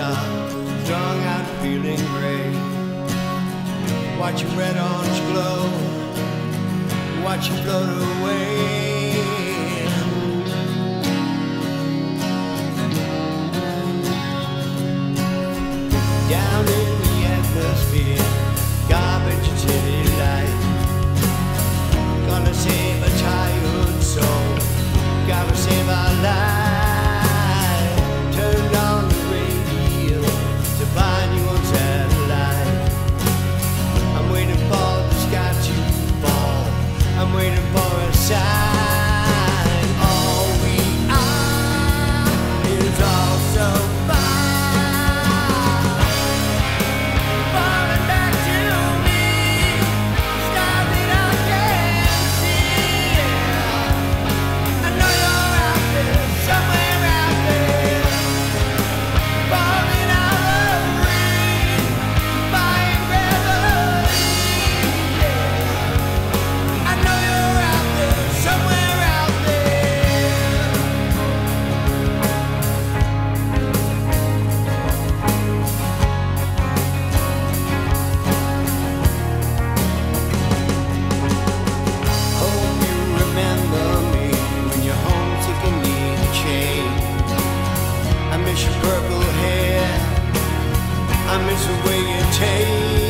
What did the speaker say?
strung out, feeling great. Watch your red orange glow, watch it float away. Down in the atmosphere, garbage and city light. Gonna save a tired soul, gotta save our life. Turned on the radio to find you on satellite. I'm waiting for the sky to fall, I'm waiting for a sign. All we are is all so far. I miss your purple hair, I miss the way you take